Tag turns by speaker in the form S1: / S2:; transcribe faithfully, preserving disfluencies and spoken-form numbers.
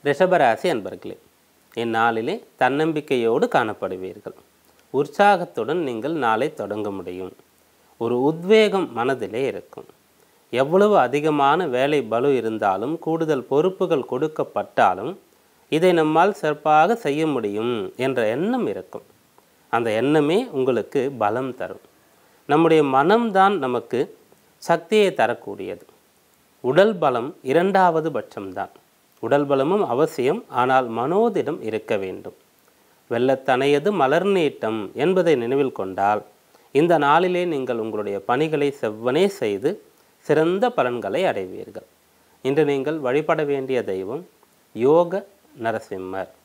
S1: ரிஷபராசி அன்பர்களே, இந்நாளிலே தன்னம்பிக்கையோடு காணப்படுவீர்கள். உற்சாகத்துடன் நீங்கள் நாளை தொடங்க முடியும். ஒரு உத்வேகம் மனதிலே இருக்கும். எவ்வளவு அதிகமான வேலை பளு இருந்தாலும், கூடுதல் பொறுப்புகள் கொடுக்கப்பட்டாலும் இதை நம்மால் சிறப்பாக செய்ய முடியும் என்ற எண்ணம் இருக்கும். அந்த எண்ணமே உங்களுக்கு பலம் தரும். நம்முடைய மனம்தான் நமக்கு சக்தியை தரக்கூடியது. உடல் பலம் இரண்டாவது பட்சம்தான். உடல் பலமும் அவசியம், ஆனால் மனோதிடம் இருக்க வேண்டும். வெள்ளத்தனையது மலர் நீட்டம் என்பதை நினைவில் கொண்டால் இந்த நாளிலே நீங்கள் உங்களுடைய பணிகளை செவ்வனே செய்து சிறந்த பலன்களை அடைவீர்கள். இன்று நீங்கள் வழிபட வேண்டிய தெய்வம் யோக நரசிம்மர்.